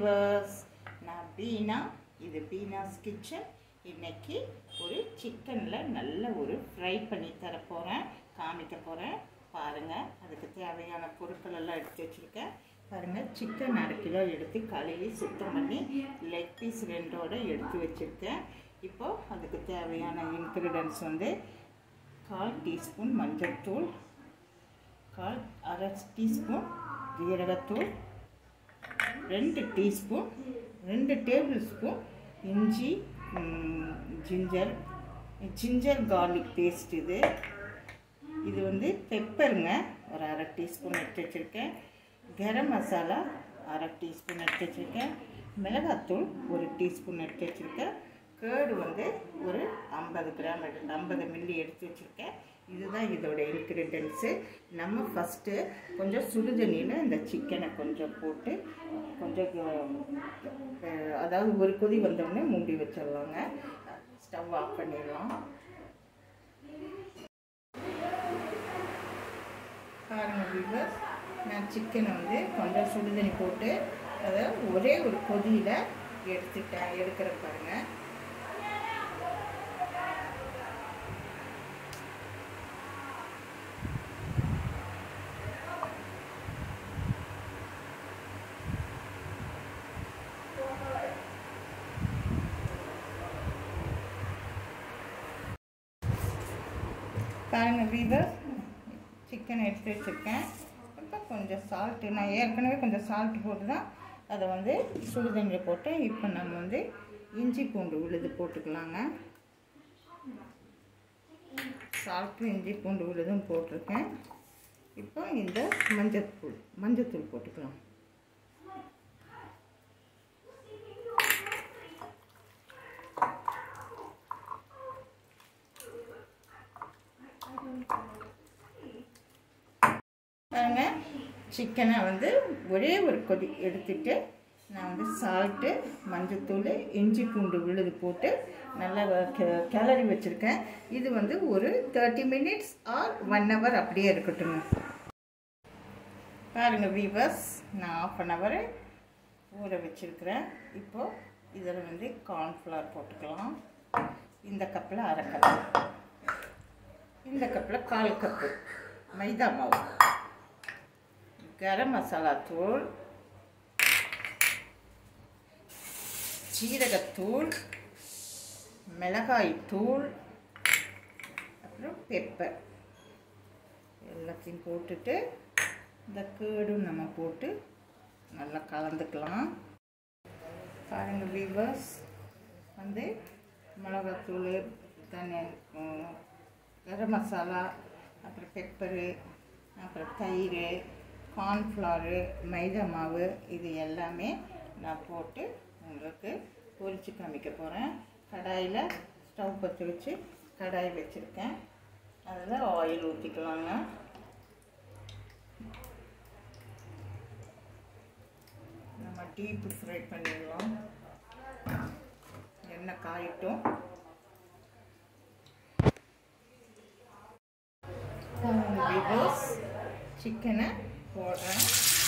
Viewers, நான் பீனா. இது பீனாஸ் kitchen. இன்னைக்கு ஒரு சிக்கனில் நல்ல ஒரு ஃப்ரை பண்ணி தர போகிறேன், காமிக்க போகிறேன். பாருங்கள், அதுக்கு தேவையான பொருட்கள் எல்லாம் எடுத்து வச்சுருக்கேன். பாருங்கள், சிக்கன் 1/2 கிலோ எடுத்து கழுவி சுத்தம் பண்ணி லெக் பீஸ் 2ஓட எடுத்து வச்சுருக்கேன். இப்போது அதுக்கு தேவையான இன்க்ரீடியன்ட்ஸ் வந்து 1/4 டீஸ்பூன் மஞ்சள் தூள், 1/2 டீஸ்பூன் ஜீரகத்தூள், 2 டீஸ்பூன் 2 டேபிள் ஸ்பூன் இஞ்சி ஜிஞ்சர் கார்லிக் பேஸ்ட். இது வந்து பெப்பருங்க, ஒரு 1/2 டீஸ்பூன் எடுத்து வச்சுருக்கேன். கரம் மசாலா 1/2 டீஸ்பூன் எடுத்து வச்சுருக்கேன். மிளகாத்தூள் 1 டீஸ்பூன் எடுத்து வச்சுருக்கேன். கேர்டு வந்து ஒரு 50 மில்லி எடுத்து வச்சுருக்கேன். இதுதான் இதோட இன்க்ரீடியன்ட்ஸு. நம்ம ஃபஸ்ட்டு கொஞ்சம் சுடுதண்ணியில் இந்த சிக்கனை கொஞ்சம் போட்டு அதாவது ஒரு கொதி வந்தோடனே மூடி வச்சிடலாங்க. ஸ்டவ் ஆஃப் பண்ணிடலாம். பாருங்கள் வீவர்ஸ், நான் சிக்கனை வந்து கொஞ்சம் சுடுதண்ணி போட்டு அதை ஒரே ஒரு கொதியில் எடுக்கிற பாருங்கள். பாருங்கள் வீவர்ஸ், சிக்கன் எடுத்து வச்சுருக்கேன். இப்போ கொஞ்சம் சால்ட்டு, நான் ஏற்கனவே கொஞ்சம் சால்ட்டு போட்டு தான் அதை வந்து சுடுதண்ணியில் போட்டேன். இப்போ நம்ம வந்து இஞ்சி பூண்டு விழுது போட்டுக்கலாங்க. சால்ட்டு இஞ்சி பூண்டு விழுதும் போட்டிருக்கேன். இப்போ இந்த மஞ்சத்தூள் போட்டுக்கலாம். பாருங்க, சிக்கனை வந்து ஒரே ஒரு கொதி எடுத்துட்டு நான் வந்து சால்ட்டு, மஞ்சத்தூள், இஞ்சி பூண்டு விழுது போட்டு நல்லா கிளறி வச்சுருக்கேன். இது வந்து ஒரு 30 மினிட்ஸ் ஆர் 1 ஹவர் அப்படியே இருக்கட்டுங்க. பாருங்கள் வீவர்ஸ், நான் 1/2 ஹவர் ஊற வச்சுருக்கிறேன். இப்போது இதில் வந்து கார்ன்ஃப்ளவர் போட்டுக்கலாம். இந்த கப்பில் 1/2 கப்பு, இந்த கப்பில் 1/4 கப்பு மைதா மாவு, கரம் மசாலா தூள், ஜீரகத்தூள், மிளகாய் தூள், அப்புறம் பெப்பர் எல்லாத்தையும் போட்டுட்டு இந்த கேர்டும் நம்ம போட்டு நல்லா கலந்துக்கலாம். பாருங்கள் வீவர்ஸ், வந்து மிளகாத்தூள், கரம் மசாலா, அப்புறம் பெப்பரு, அப்புறம் தயிர், கார்ன்ஃப்ளவரு, மைதா மாவு, இது எல்லாமே நான் போட்டு உங்களுக்கு பொரிச்சு காமிக்க போகிறேன். கடாயில் ஸ்டவ் பற்ற வச்சு கடாய் வச்சுருக்கேன். அதில் ஆயில் ஊற்றிக்கலாங்க. நம்ம டீப்பு ஃப்ரை பண்ணிடலாம். எண்ணெய் காயட்டும். வீவர்ஸ், சிக்கனை போடுறேன்.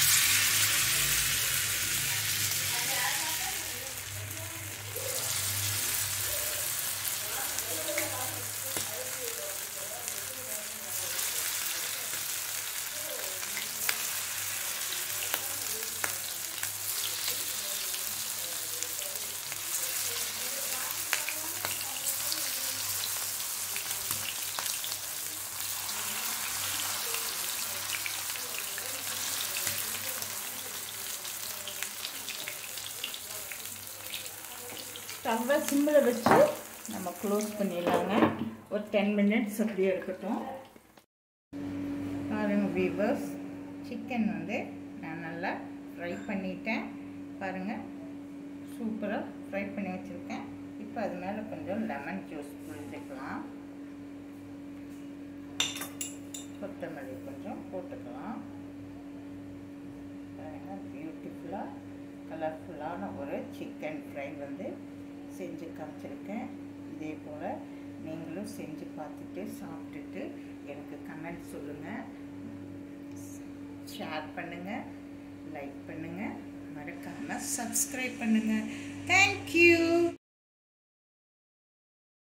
ஸ்டவ்வை சிம்மில் வச்சு நம்ம க்ளோஸ் பண்ணிடலாங்க. ஒரு 10 மினிட்ஸ் அப்படியே இருக்கட்டும். பாருங்கள் வீவர்ஸ், சிக்கன் வந்து நான் நல்லா ஃப்ரை பண்ணிட்டேன். பாருங்கள், சூப்பராக ஃப்ரை பண்ணி வச்சுருக்கேன். இப்போ அது மேலே கொஞ்சம் லெமன் ஜூஸ் புழிஞ்சிக்கலாம். கொத்தமல்லி கொஞ்சம் போட்டுக்கலாம். பாருங்கள், பியூட்டிஃபுல்லாக கலர்ஃபுல்லான ஒரு சிக்கன் ஃப்ரை வந்து செஞ்சு காமிச்சிருக்கேன். இதே போல் நீங்களும் செஞ்சு பார்த்துட்டு சாப்பிட்டுட்டு எனக்கு கமெண்ட் சொல்லுங்கள், ஷேர் பண்ணுங்கள், லைக் பண்ணுங்கள், மறக்காமல் சப்ஸ்கிரைப் பண்ணுங்கள்.